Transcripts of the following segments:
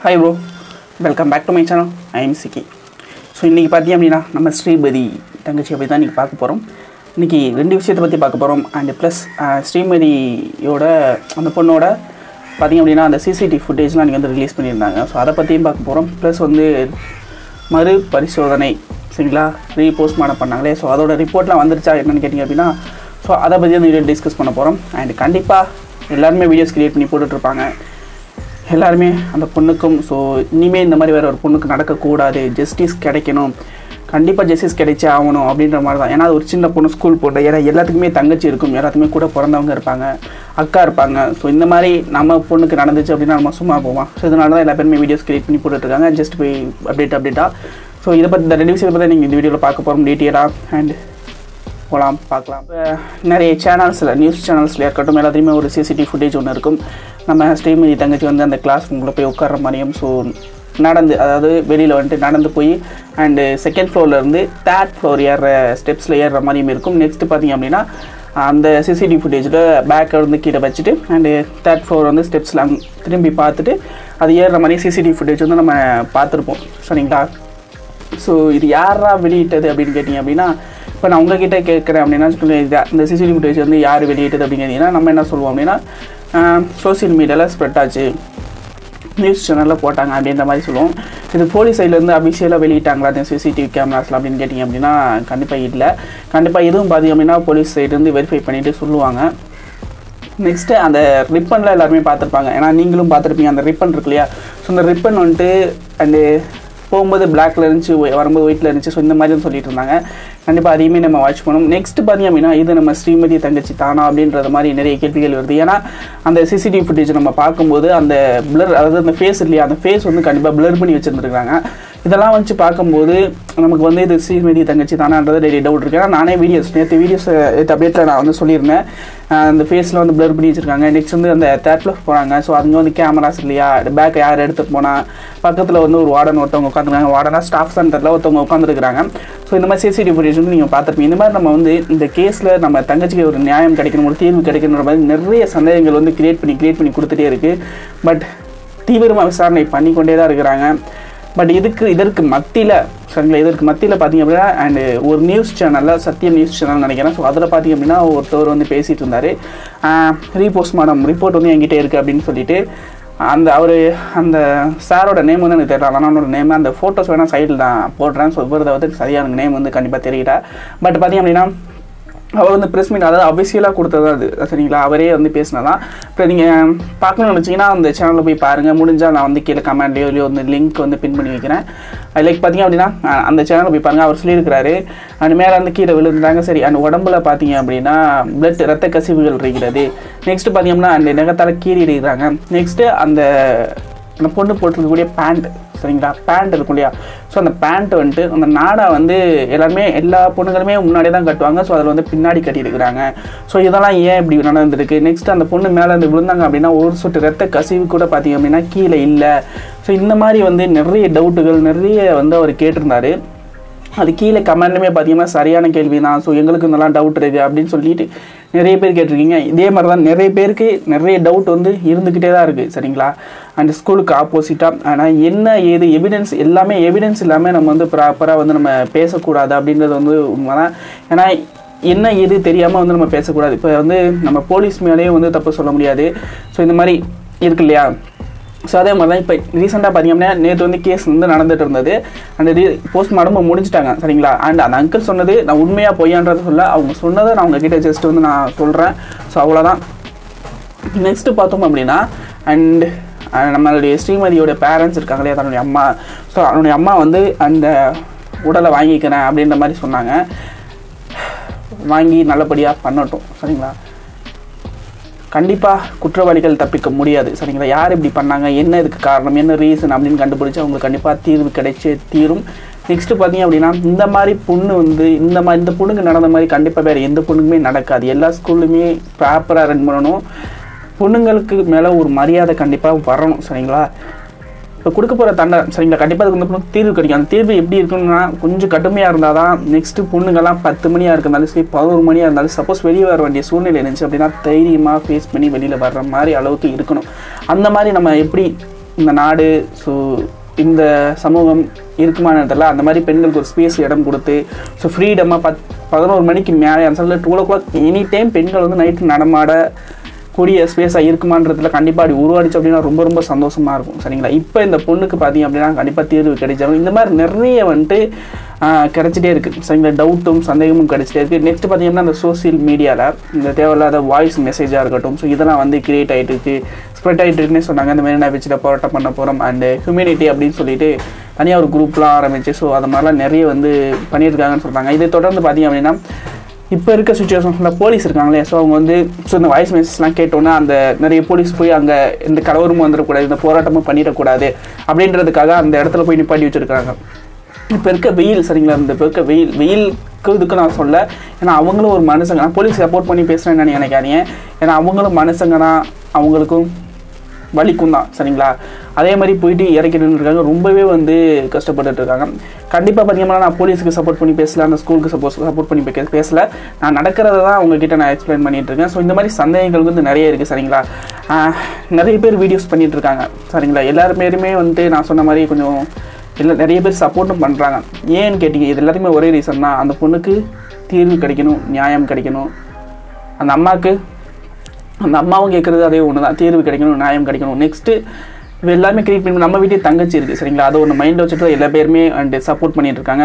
Hi bro, welcome back to my channel. I am Siki. So இன்னைக்கு பாத்தீங்க அப்படினா நம்ம ஸ்ரீமதி தங்கச்சி பத்தி தான் இன்னைக்கு பார்க்க போறோம். இன்னைக்கு ரெண்டு விஷயத்தை பத்தி பார்க்க போறோம் and plus ஸ்ரீமதியோட அந்த பொண்ணோட பாத்தீங்க அப்படினா அந்த CCTV ஃபுட்டேஜ்லாம் நீங்க வந்து ரிலீஸ் பண்ணிருந்தாங்க. சோ அத பத்தியும் பார்க்க போறோம். plus வந்து மறு பரிசோதனை சரிங்களா ரீ-போஸ்ட்மார்ட்டம் பண்ணாங்களே சோ அதோட ரிப்போர்ட்லாம் வந்துருச்சா என்னன்னு கேட்டிங்க அப்படினா சோ அத பத்தி இந்த வீடியோ டிஸ்கஸ் பண்ண போறோம் and கண்டிப்பா எல்லாரும் வீடியோஸ் கிரியேட் பண்ணி போட்டுட்டு இருப்பாங்க. எல்லாரும் அந்த பொண்ணுக்கும் ஸோ இனிமேல் இந்த மாதிரி வேறு ஒரு பொண்ணுக்கு நடக்கக்கூடாது ஜஸ்டிஸ் கிடைக்கணும் கண்டிப்பாக ஜஸ்டிஸ் கிடைச்சே ஆகணும் அப்படின்ற மாதிரி தான். ஏன்னா அது ஒரு சின்ன பொண்ணு ஸ்கூல் போட்டு ஏன்னா எல்லாத்துக்குமே தங்கச்சி இருக்கும் எல்லாத்துக்குமே கூட பிறந்தவங்க இருப்பாங்க அக்கா இருப்பாங்க. ஸோ இந்த மாதிரி நம்ம பொண்ணுக்கு நடந்துச்சு அப்படின்னா நம்ம சும்மா போவோம். ஸோ இதனால தான் எல்லா பேருமே வீடியோஸ் கிரியேட் பண்ணி போட்டுட்ருக்காங்க ஜஸ்ட் போய் அப்டேட்டாக. ஸோ இதை பற்றி இந்த ரெண்டு விஷயத்தை பற்றி நீங்கள் இந்த வீடியோவில் பார்க்க போகிறோம் டீட்டெயிலாக அண்ட் போகலாம் பார்க்கலாம். இப்போ நிறைய சேனல்ஸில் நியூஸ் சேனல்ஸில் இருக்கட்டும் எல்லாத்தையுமே ஒரு CCTV ஃபுட்டேஜ் ஒன்று இருக்கும். நம்ம ஸ்ரீமதி தங்கச்சி வந்து அந்த கிளாஸ் ரூம்குள்ளே போய் உட்கார்ற மாதிரியும் ஸோ நடந்து அதாவது வெளியில் வந்துட்டு நடந்து போய் அண்டு செகண்ட் ஃப்ளோர்லேருந்து தேர்ட் ஃப்ளோர் ஏறுற ஸ்டெப்ஸில் ஏறுற மாதிரியும் இருக்கும். நெக்ஸ்ட்டு பார்த்திங்க அப்படின்னா அந்த CCTV ஃபுட்டேஜில் பேக்கை வந்து கீழே வச்சுட்டு அண்டு தேர்ட் ஃப்ளோர் வந்து ஸ்டெப்ஸில் திரும்பி பார்த்துட்டு அது ஏறுற மாதிரி CCTV ஃபுட்டேஜ் வந்து நம்ம பார்த்துருப்போம் சரிங்களா. ஸோ இது யாரா வெளியிட்டது அப்படின்னு கேட்டிங்க அப்படின்னா இப்போ நான் உங்கள்கிட்ட கேட்குறேன் அப்படின்னா இந்த CCTV ஃபுட்டேஜ் வந்து யார் வெளியிட்டது அப்படின்னு கேட்டிங்கன்னா நம்ம என்ன சொல்லுவோம் அப்படின்னா சோசியல் மீடியாவில் ஸ்ப்ரெட் ஆச்சு நியூஸ் சேனலில் போட்டாங்க அப்படின்ற மாதிரி சொல்லுவோம். இது போலீஸ் சைட்லேருந்து அபிஷியலாக வெளியிட்டாங்களா அந்த CCTV கேமராஸில் அப்படின்னு கேட்டிங்க அப்படின்னா கண்டிப்பாக இல்லை. கண்டிப்பாக எதுவும் பார்த்திங்க அப்படின்னா போலீஸ் சைட்லேருந்து வெரிஃபை பண்ணிவிட்டு சொல்லுவாங்க. நெக்ஸ்ட்டு அந்த ரிப்பனில் எல்லாருமே பார்த்துருப்பாங்க ஏன்னா நீங்களும் பார்த்துருப்பீங்க அந்த ரிப்பன் இருக்கு இல்லையா. ஸோ அந்த ரிப்பன் வந்துட்டு அண்டு போகும்போது பிளாக்ல இருந்துச்சு வரும்போது ஒயிட்டில் இருந்துச்சு. ஸோ இந்த மாதிரி தான் சொல்லிட்டு இருந்தாங்க. கண்டிப்பாக அதையுமே நம்ம வாட்ச் பண்ணணும். நெக்ஸ்ட் பார்த்திங்க அப்படின்னா இது நம்ம ஸ்ரீமதி தங்கச்சி தானா அப்படின்றது மாதிரி நிறைய கேள்விகள் வருது. ஏன்னா அந்த CCTV ஃபுட்டேஜ் நம்ம பார்க்கும்போது அந்த பிளர் அதாவது அந்த ஃபேஸ் இல்லையா அந்த ஃபேஸ் வந்து கண்டிப்பாக பிளர் பண்ணி வச்சுருந்துருக்காங்க. இதெல்லாம் வச்சு பார்க்கும்போது நமக்கு வந்து இது ஸ்ரீமதி தங்கச்சி தானான்றது நிறைய டவுட் இருக்குது. ஏன்னா நானே நேற்று வீடியோஸ் அப்டேட்டில் நான் வந்து சொல்லியிருந்தேன் அந்த ஃபேஸில் வந்து பிளர் பண்ணி வச்சுருக்காங்க. நெக்ஸ்ட் வந்து அந்த தேர்ட் ஃப்ளோர் போகிறாங்க. ஸோ அங்கே வந்து கேமராஸ் இல்லையா பேக்கை யார் எடுத்துகிட்டு போனால் பக்கத்தில் வந்து ஒரு வார்டன் ஒருத்தவங்க உட்காந்துருக்காங்க வார்டனாக ஸ்டாஃப் சென்டரில் ஒருத்தவங்க உட்காந்துருக்காங்க. ஸோ இந்த மாதிரி CCTV ஃபுட்டேஜ் வந்து நீங்கள் பார்த்துருப்பீங்க. இந்த மாதிரி நம்ம வந்து இந்த கேஸில் நம்ம தங்கச்சிக்கு ஒரு நியாயம் கிடைக்கணும் ஒரு தீர்வு கிடைக்கணுன்ற மாதிரி நிறைய சந்தேகங்கள் வந்து கிரியேட் பண்ணி கொடுத்துட்டே இருக்குது. பட் தீவிரமாக விசாரணை பண்ணிக்கொண்டே தான் இருக்கிறாங்க. பட் இதற்கு மத்தியில் சரிங்களா இதற்கு மத்தியில் பார்த்திங்க அப்படின்னா அண்டு ஒரு நியூஸ் சேனலில் சத்தியம் நியூஸ் சேனல் நினைக்கிறேன். ஸோ அதில் பார்த்திங்க அப்படின்னா ஒருத்தவர் வந்து பேசிகிட்டு இருந்தார் ரீ-போஸ்ட்மார்ட்டம் ரிப்போர்ட் வந்து என்கிட்ட இருக்குது அப்படின்னு சொல்லிட்டு அந்த சாரோட நேம் வந்து எனக்கு தெரியல. ஆனால் அவனோட நேம் அந்த ஃபோட்டோஸ் வேணால் சைடில் நான் போடுறேன். ஸோ இவரது வந்து சரியான நேம் வந்து கண்டிப்பாக தெரியல. பட் பார்த்திங்க அப்படின்னா அவர் வந்து ப்ரெஸ் மீட் அதாவது அஃபிஷியலாக கொடுத்தது அது சரிங்களா அவரே வந்து பேசினதான். இப்போ நீங்கள் பார்க்கணும்னு நினச்சிங்கன்னா அந்த சேனலில் போய் பாருங்கள். முடிஞ்சால் நான் வந்து கீழே கமெண்ட்லேயோ வந்து லிங்க் வந்து பின் பண்ணி வைக்கிறேன். லைக் பார்த்திங்க அப்படின்னா அந்த சேனலில் போய் பாருங்கள். அவர் சொல்லியிருக்கிறாரு அண்ட் மேலே வந்து கீழே விழுந்துட்டாங்க சரி அந்த உடம்புல பார்த்திங்க அப்படின்னா ரத்த கசிவுகள் இருக்கிறது. நெக்ஸ்ட்டு பார்த்திங்க அப்படின்னா அந்த நகத்தால் கீறி இருக்கிறாங்க. நெக்ஸ்ட்டு அந்த பொண்ணு போட்டிருக்கக்கூடிய பேண்ட் சரிங்களா பேண்ட் இருக்கும் இல்லையா. ஸோ அந்த பேண்ட் வந்துட்டு அந்த நாடா வந்து எல்லா பொண்ணுங்களுமே முன்னாடியே தான் கட்டுவாங்க. ஸோ அதில் வந்து பின்னாடி கட்டியிருக்கிறாங்க. ஸோ இதெல்லாம் ஏன் இப்படி நடந்திருக்கு. நெக்ஸ்ட் அந்த பொண்ணு மேலே வந்து விழுந்தாங்க அப்படின்னா ஒரு சொட்டு ரத்த கசிவு கூட பார்த்திங்க அப்படின்னா கீழே இல்லை. ஸோ இந்த மாதிரி வந்து நிறைய டவுட்டுகள் நிறைய வந்து அவர் கேட்டிருந்தார். அது கீழே கமெண்ட்லுமே பார்த்திங்கன்னா சரியான கேள்வி தான். ஸோ எங்களுக்கு இதெல்லாம் டவுட் இருக்குது அப்படின்னு சொல்லிட்டு நிறைய பேர் கேட்டிருக்கீங்க. இதே மாதிரி தான் நிறைய பேருக்கு நிறைய டவுட் வந்து இருந்துக்கிட்டே தான் இருக்குது சரிங்களா. அண்ட் ஸ்கூலுக்கு ஆப்போசிட்டாக ஆனால் என்ன ஏது எவிடன்ஸ் எல்லாமே எவிடன்ஸ் இல்லாமல் நம்ம வந்து ப்ராப்பராக வந்து நம்ம பேசக்கூடாது அப்படின்றது வந்து உண்மை தான். ஏன்னா என்ன ஏது தெரியாமல் வந்து நம்ம பேசக்கூடாது. இப்போ வந்து நம்ம போலீஸ் மேலேயும் வந்து தப்பு சொல்ல முடியாது. ஸோ இந்த மாதிரி இருக்கு இல்லையா. ஸோ அதே மாதிரி தான் இப்போ ரீசெண்டாக பார்த்திங்க அப்படின்னா நேற்று வந்து கேஸ் வந்து நடந்துகிட்டு இருந்தது அண்ட் போஸ்ட்மார்ட்டம் முடிஞ்சிட்டாங்க சரிங்களா. அண்ட் அந்த அங்கிள் சொன்னது நான் உண்மையாக பொய்யான்றது சொல்ல அவங்க சொன்னதை நான் உங்ககிட்ட ஜஸ்ட் வந்து நான் சொல்கிறேன். ஸோ அவ்வளோதான். நெக்ஸ்ட்டு பார்த்தோம் அப்படின்னா அண்ட் நம்மளுடைய ஸ்ரீமதியோட பேரண்ட்ஸ் இருக்காங்களே தன்னுடைய அம்மா. ஸோ அவனுடைய அம்மா வந்து அந்த உடலை வாங்கிக்கிறேன் அப்படின்ற மாதிரி சொன்னாங்க. வாங்கி நல்லபடியாக பண்ணட்டும் சரிங்களா. கண்டிப்பாக குற்றவாளிகள் தப்பிக்க முடியாது சரிங்களா. யார் இப்படி பண்ணாங்க என்ன இதுக்கு காரணம் என்ன ரீசன் அப்படின்னு கண்டுபிடிச்சி அவங்களுக்கு கண்டிப்பாக தீர்வு கிடைச்சே தீரும். நெக்ஸ்ட்டு பார்த்திங்க அப்படின்னா இந்த மாதிரி பொண்ணு வந்து இந்த பொண்ணுக்கு நடந்த மாதிரி கண்டிப்பாக வேறு எந்த பொண்ணுக்குமே நடக்காது. எல்லா ஸ்கூல்லுமே ப்ராப்பராக ரன் பண்ணணும். பொண்ணுங்களுக்கு மேலே ஒரு மரியாதை கண்டிப்பாக வரணும் சரிங்களா. இப்போ கொடுக்க போகிற தண்டனை சரிங்களா கண்டிப்பாக அதுக்கு வந்து தீர்வு கிடைக்கும். அந்த தீர்வு எப்படி இருக்குன்னா கொஞ்சம் கடுமையாக இருந்தால் தான் நெக்ஸ்ட்டு பொண்ணுங்கள்லாம் 10 மணியாக இருந்தாலும் சரி 11 மணியாக இருந்தாலும் சப்போஸ் வெளியே வர வேண்டிய சூழ்நிலை இருந்துச்சு அப்படின்னா தைரியமாக ஃபேஸ் பண்ணி வெளியில் வர்ற மாதிரி அளவுக்கு இருக்கணும். அந்த மாதிரி நம்ம எப்படி இந்த நாடு ஸோ இந்த சமூகம் இருக்குமான இடத்துல அந்த மாதிரி பெண்களுக்கு ஒரு ஸ்பேஸ் இடம் கொடுத்து ஸோ ஃப்ரீடமாக 11 மணிக்கு மேலே அந்த சைடில் 2 o'clock எனி டைம் பெண்கள் வந்து நைட்டு நடமாட கூடிய ஸ்பேஸாக இருக்குமான்றதுல கண்டிப்பாக அப்படி உருவாடிச்சு அப்படின்னா ரொம்ப ரொம்ப சந்தோஷமாக இருக்கும் சரிங்களா. இப்போ இந்த பொண்ணுக்கு பார்த்தீங்க அப்படின்னா கண்டிப்பாக தீர்வு கிடைச்சாலும் இந்த மாதிரி நிறைய வந்துட்டு கிடச்சிட்டே இருக்குது சரிங்களா. டவுட்டும் சந்தேகமும் கிடச்சிட்டே இருக்குது. நெக்ஸ்ட் பார்த்தீங்கன்னா இந்த சோசியல் மீடியாவில் இந்த தேவையில்லாத வாய்ஸ் மெசேஜாக இருக்கட்டும் ஸோ இதெல்லாம் வந்து கிரியேட் ஆகிட்டு இருக்குது, ஸ்ப்ரெட் ஆகிட்டு இருக்குன்னே சொன்னாங்க. இந்த மாதிரி நான் வச்சுட்டு போராட்டம் பண்ண போகிறோம் அண்ட் ஹியூமனிட்டி அப்படின்னு சொல்லிட்டு தனியாக ஒரு குரூப்லாம் ஆரம்பிச்சு ஸோ அது மாதிரிலாம் நிறைய வந்து பண்ணியிருக்காங்கன்னு சொல்கிறாங்க. இதை தொடர்ந்து பார்த்தீங்க அப்படின்னா இப்போ இருக்க சுச்சுவேஷன்ஸில் போலீஸ் இருக்காங்களே ஸோ அவங்க வந்து ஸோ இந்த வாய்ஸ் மெசேஜ்லாம் கேட்டோன்னா அந்த நிறைய போலீஸ் போய் அங்கே எந்த கலவரமும் வந்துடக்கூடாது, இந்த போராட்டமும் பண்ணிடக்கூடாது அப்படின்றதுக்காக அந்த இடத்துல போய் நிப்பாட்டி வச்சுருக்காங்க. இப்போ இருக்க வெயில் சரிங்களா, இந்த இப்போ இருக்க வெயிலுக்கு இதுக்கு நான் சொல்ல, ஏன்னா அவங்களும் ஒரு மனுஷங்க, நான் போலீஸ் சப்போர்ட் பண்ணி பேசுகிறேன்னு நினைக்காதீங்க, ஏன்னா அவங்களும் மனுஷங்கன்னா அவங்களுக்கும் வலிக்கும் தான் சரிங்களா. அதே மாதிரி போயிட்டு இறக்கிட்டு இருக்காங்க, ரொம்பவே வந்து கஷ்டப்பட்டுட்டு இருக்காங்க. கண்டிப்பாக பார்த்தீங்கன்னா நான் போலீஸுக்கு சப்போர்ட் பண்ணி பேசல, அந்த ஸ்கூலுக்கு சப்போர்ட் பண்ணி பேசல, நான் நடக்கிறத தான் அவங்கக்கிட்ட நான் எக்ஸ்பிளைன் பண்ணிகிட்டு இருக்கேன். ஸோ இந்த மாதிரி சந்தேகங்கள் வந்து நிறைய இருக்குது சரிங்களா. நிறைய பேர் வீடியோஸ் பண்ணிகிட்டு இருக்காங்க சரிங்களா. எல்லாருமே வந்துட்டு நான் சொன்ன மாதிரி கொஞ்சம் இல்லை நிறைய பேர் சப்போர்ட்டும் பண்ணுறாங்க. ஏன்னு கேட்டிங்க, இது எல்லாத்தையுமே ஒரே ரீசன் தான், அந்த பொண்ணுக்கு தீர்வு கிடைக்கணும், நியாயம் கிடைக்கணும். அந்த அம்மாவும் கேட்குறது அதே ஒன்று தான், தீர்வு கிடைக்கணும், நியாயம் கிடைக்கணும். நெக்ஸ்ட்டு இது எல்லாமே கிரியேட் பண்ணி நம்ம வீட்டே தங்கச்சி இருக்குது சரிங்களா, அதை ஒன்று மைண்டில் வச்சுட்டு எல்லா பேருமே அண்ட் சப்போர்ட் பண்ணிகிட்டு இருக்காங்க.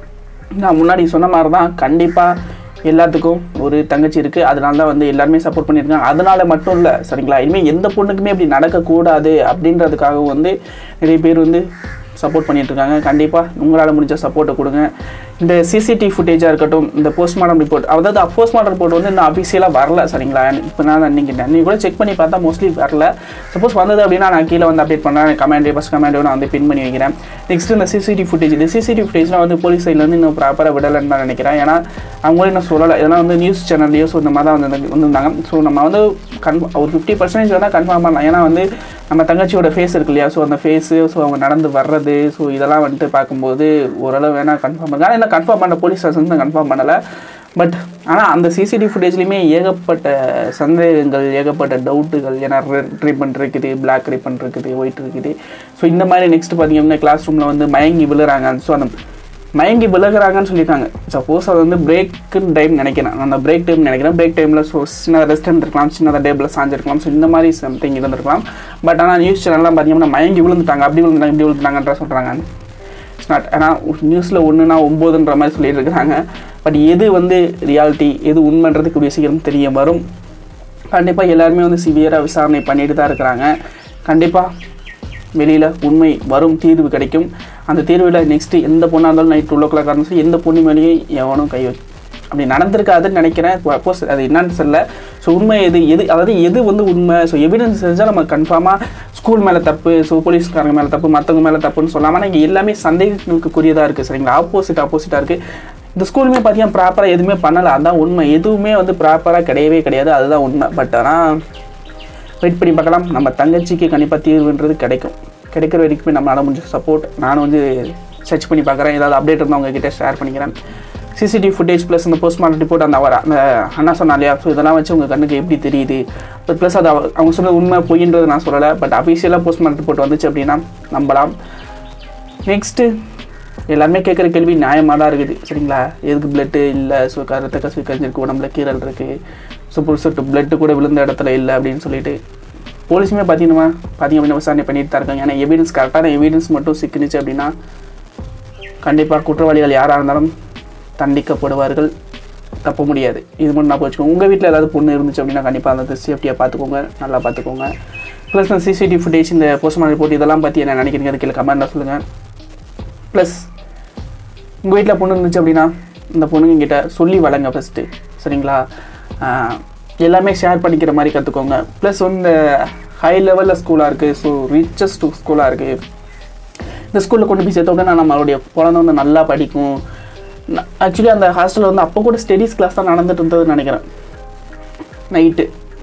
நான் முன்னாடி சொன்ன மாதிரி தான் கண்டிப்பாக எல்லாத்துக்கும் ஒரு தங்கச்சி இருக்குது, அதனால தான் வந்து எல்லாருமே சப்போர்ட் பண்ணியிருக்காங்க. அதனால் மட்டும் இல்லை சரிங்களா, இனிமேல் எந்த பொண்ணுக்குமே இப்படி நடக்கக்கூடாது அப்படின்றதுக்காக வந்து நிறைய பேர் வந்து சப்போர்ட் பண்ணிகிட்ருக்காங்க. கண்டிப்பாக உங்களால் முடிஞ்ச சப்போர்ட்டை கொடுங்க. இந்த சிசிடிவி ஃபுட்டேஜாக இருக்கட்டும், இந்த போஸ்ட்மார்ட்டம் ரிப்போர்ட், அதாவது போஸ்ட்மார்ட்டம் ரிப்போர்ட் வந்து இன்னும் அஃபிஷியலாக வரல சரிங்களா. இப்போ நான் நீங்கள் கூட செக் பண்ணி பார்த்தா மோஸ்ட்லி வரல. சப்போஸ் வந்தது அப்படின்னா நான் கீழே வந்து அப்டேட் பண்ணுறேன், ஃபஸ்ட் கமெண்ட்டை நான் வந்து பின் பண்ணி வைக்கிறேன். நெக்ஸ்ட் இந்த சிசிடிவி ஃபுட்டேஜ், இந்த சிசிடிவி ஃபுட்டேஜ்லாம் வந்து போலீஸ் சைட்லேருந்து இன்னும் ப்ராப்பராக விடலைன்னு நான் நினைக்கிறேன். ஏன்னா அவங்களே நான் சொல்லலை, இதெல்லாம் வந்து நியூஸ் சேனல்லையோ ஸோ இந்த மாதிரி தான் வந்துருந்தாங்க. ஸோ நம்ம வந்து ஒரு 50% வேணால் கன்ஃபார்ம் பண்ணலாம். ஏன்னா வந்து நம்ம தங்கச்சியோட ஃபேஸ் இருக்கு இல்லையா, ஸோ அந்த ஃபேஸு ஸோ அவங்க நடந்து வர்றது ஸோ இதெல்லாம் வந்துட்டு பார்க்கும்போது ஓரளவு வேணால் கன்ஃபார்ம் பண்ணலாம். ஆனால் என்ன கன்ஃபார்ம் பண்ண போலீஸ் ஸ்டேஷன் தான் கன்ஃபார்ம் பண்ணலை. பட் ஆனால் அந்த சிசிடிவி ஃபுட்டேஜ்லேயுமே ஏகப்பட்ட சந்தேகங்கள், ஏகப்பட்ட டவுட்டுகள். ஏன்னா ரெட் ரிப்பன் இருக்குது, பிளாக் ரிப்பன் இருக்குது, ஒயிட் இருக்குது. ஸோ இந்த மாதிரி நெக்ஸ்ட் பார்த்தீங்கன்னா கிளாஸ் ரூமில் வந்து மயங்கி விழுறாங்க. ஸோ அந்த மயங்கி விலகிறாங்கன்னு சொல்லியிருக்காங்க. சப்போஸ் அது வந்து பிரேக்குன்னு டைம் நினைக்கிறேன், அந்த பிரேக் டைம் நினைக்கிறேன். பிரேக் டைமில் ஸோ சின்னதாக ரெஸ்ட் இருந்திருக்கலாம், சின்னதாக டேபிளில் சாஞ்சிருக்கலாம். ஸோ இந்த மாதிரி சம்திங் இருந்திருக்கலாம். பட் ஆனால் நியூஸ் சேனல்லாம் பார்த்தீங்கன்னா மயங்கி விழுந்துட்டாங்க, அப்படி விழுந்துட்டாங்க, இப்படி விழுந்துட்டாங்கன்ற சொல்கிறாங்க. இட்ஸ் நாட், ஏன்னா நியூஸில் 1னா 9ன்ற மாதிரி சொல்லிட்டு இருக்கிறாங்க. பட் எது வந்து ரியாலிட்டி, எது உண்மைன்றது கூடிய சீக்கிரம் தெரிய வரும். கண்டிப்பாக எல்லாருமே வந்து சிவியராக விசாரணை பண்ணிட்டு தான் இருக்கிறாங்க. கண்டிப்பாக வெளியில் உண்மை வரும், தீர்வு கிடைக்கும். அந்த தீர்வில் நெக்ஸ்ட்டு எந்த பொண்ணாக இருந்தாலும் நைட் 2 o'clock இருந்துச்சு எந்த பொண்ணு மேலேயும் எவனும் கை வச்சு அப்படி நடந்திருக்காதுன்னு நினைக்கிறேன். சப்போஸ் அது என்னன்னு தெரியல. ஸோ உண்மை அதாவது எது வந்து உண்மை, ஸோ எவிடன்ஸ் செஞ்சால் நம்ம கன்ஃபார்மாக ஸ்கூல் மேலே தப்பு, ஸோ போலீஸ்காரங்க மேலே தப்பு, மற்றவங்க மேலே தப்புன்னு சொல்லாமல் இங்கே எல்லாமே சந்தேகங்களுக்குரியதாக இருக்குது சரிங்களா. ஆப்போசிட்டாக இருக்குது. இந்த ஸ்கூலுமே பார்த்தீங்கன்னா ப்ராப்பராக எதுவுமே பண்ணலை, அதுதான் உண்மை. எதுவுமே வந்து ப்ராப்பராக கிடையவே கிடையாது, அதுதான் உண்மை. பட் ஆனால் வெயிட் பண்ணி பார்க்கலாம். நம்ம தங்கச்சிக்கு கண்டிப்பாக தீர்வுன்றது கிடைக்கிற வரைக்குமே நம்மளால் முடிஞ்ச சப்போர்ட் நானும் வந்து சர்ச் பண்ணி பார்க்குறேன். ஏதாவது அப்டேட் இருந்தால் உங்ககிட்ட ஷேர் பண்ணிக்கிறேன். சிசிடிவி ஃபுட்டேஜ் ப்ளஸ் இந்த போஸ்ட்மார்ட்டம் ரிப்போர்ட் அந்த அண்ணா சொன்னா இல்லையா, ஸோ இதெல்லாம் வச்சு உங்கள் கண்ணுக்கு எப்படி தெரியுது. ப்ளஸ் அது அவங்க சொன்னது உண்மை பொய்ன்றது நான் சொல்லலை. பட் அஃபிஷியலாக போஸ்ட்மார்ட்டம் ரிப்போர்ட் வந்துச்சு அப்படின்னா நம்பலாம். நெக்ஸ்ட்டு எல்லாருமே கேட்குற கேள்வி நியாயமாக தான் இருக்குது சரிங்களா. எதுக்கு பிளட்டு இல்லை, ஸோ ரத்த கசிவு கஞ்சிருக்கு, உடம்புல கீரல் இருக்குது, ஸோ புதுசு பிளட்டு கூட விழுந்த இடத்துல இல்லை அப்படின்னு சொல்லிட்டு போலீஸுமே பார்த்தீங்கன்னா விசாரணை பண்ணிட்டு தான் இருக்காங்க. ஏன்னா எவிடன்ஸ் கரெக்டான எவிடன்ஸ் மட்டும் சிக்கினுச்சு அப்படின்னா கண்டிப்பாக குற்றவாளிகள் யாராக இருந்தாலும் தண்டிக்கப்படுவார்கள், தப்ப முடியாது. இது மட்டும் நான் வச்சுக்கோங்க. உங்கள் வீட்டில் ஏதாவது பொண்ணு இருந்துச்சு அப்படின்னா கண்டிப்பாக அந்த சேஃப்டியாக பார்த்துக்கோங்க, நல்லா பார்த்துக்கோங்க. ப்ளஸ் இந்த சிசிடிவி ஃபுட்டேஜ், இந்த போஸ்ட்மார்ட்டம் ரிப்போர்ட் இதெல்லாம் பற்றி என்ன நினைக்கிறீங்க அது கீழே கமெண்ட்டில் சொல்லுங்கள். ப்ளஸ் உங்கள் வீட்டில் பொண்ணு இருந்துச்சு அப்படின்னா இந்த பொண்ணுங்கிட்ட சொல்லி வளங்க ஃபஸ்ட்டு சரிங்களா. எல்லாமே ஷேர் பண்ணிக்கிற மாதிரி கற்றுக்கோங்க. ப்ளஸ் வந்து ஹை லெவலில் ஸ்கூலாக இருக்குது, ஸோ ரிச்சஸ்ட் ஸ்கூலாக இருக்குது. இந்த ஸ்கூலில் கொண்டு போய் சேர்த்தோம்னா நம்மளுடைய குழந்தை வந்து நல்லா படிக்கும். ஆக்சுவலி அந்த ஹாஸ்டலில் வந்து அப்போ கூட ஸ்டடீஸ் கிளாஸ் தான் நடந்துட்டு இருந்ததுன்னு நினைக்கிறேன் நைட்டு.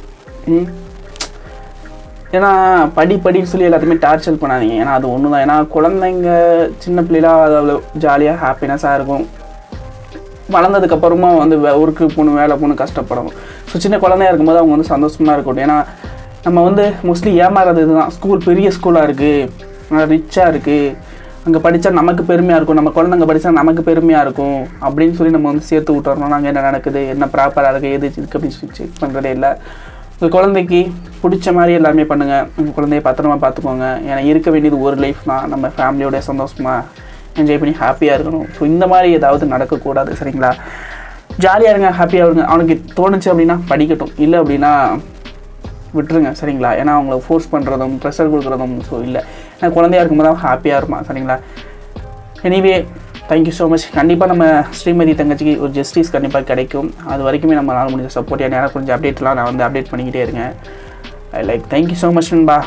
ஏன்னா படின்னு சொல்லி எல்லாத்தையுமே டார்ச்சர் பண்ணாதீங்க. ஏன்னா அது ஒன்று தான். ஏன்னா குழந்தைங்க சின்ன பிள்ளைலாம் அது அவ்வளோ ஜாலியாக ஹாப்பினஸாக இருக்கும். வளர்ந்ததுக்கப்புறமா வந்து ஊருக்கு போகணும், வேலை போகணும், கஷ்டப்படணும். ஸோ சின்ன குழந்தையாக இருக்கும்போது அவங்க வந்து சந்தோஷமாக இருக்கட்டும். ஏன்னா நம்ம வந்து மோஸ்ட்லி ஏமாறது இதுதான். ஸ்கூல் பெரிய ஸ்கூலாக இருக்குது, ரிச்சாக இருக்குது, அங்கே படித்தா நமக்கு பெருமையாக இருக்கும், நம்ம குழந்தைங்க படித்தா நமக்கு பெருமையாக இருக்கும் அப்படின்னு சொல்லி நம்ம வந்து சேர்த்து விட்டுறோம். நாங்கள் என்ன நடக்குது, என்ன ப்ராப்பராக இருக்குது, எது இருக்குது அப்படின்னு சொல்லி செக் பண்ணுறதே இல்லை. உங்கள் குழந்தைக்கு பிடிச்ச மாதிரி எல்லாமே பண்ணுங்கள். உங்கள் குழந்தைய பத்திரமா பார்த்துக்கோங்க. ஏன்னா இருக்க வேண்டியது ஒரு லைஃப் தான். நம்ம ஃபேமிலியோட சந்தோஷமாக என்ஜாய் பண்ணி ஹாப்பியாக இருக்கணும். ஸோ இந்த மாதிரி ஏதாவது நடக்கக்கூடாது. சரிங்களா? ஜாலியாக இருங்க, ஹாப்பியாக இருங்க. அவனுக்கு தோணுச்சு அப்படின்னா படிக்கட்டும், இல்லை அப்படின்னா விட்டுருங்க. சரிங்களா? ஏன்னா அவங்கள ஃபோர்ஸ் பண்ணுறதும் ப்ரெஷர் கொடுக்குறதும் ஸோ இல்லை. ஏன்னா குழந்தையாக இருக்கும்போது தான் ஹாப்பியாக இருப்பான். சரிங்களா? Anyway thank you so much. கண்டிப்பாக நம்ம ஸ்ரீமதி தங்கச்சிக்கு ஒரு ஜஸ்டிஸ் கண்டிப்பாக கிடைக்கும். அது வரைக்குமே நம்ம நாள் முடிஞ்ச சப்போர்ட், எனக்கு கொஞ்சம் அப்டேட்லாம் நான் வந்து அப்டேட் பண்ணிக்கிட்டே இருக்கேன். தேங்க்யூ ஸோ மச் நண்பா.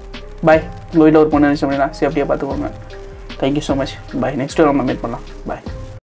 பாய். உங்கள் வீட்டில் ஒரு பொண்ணு நினச்சோம் அப்படின்னா சேஃப்டியாக பார்த்துக்கோங்க. Thank you so much. Bye. Next நம்ம மீட் பண்ணலாம். பாய்.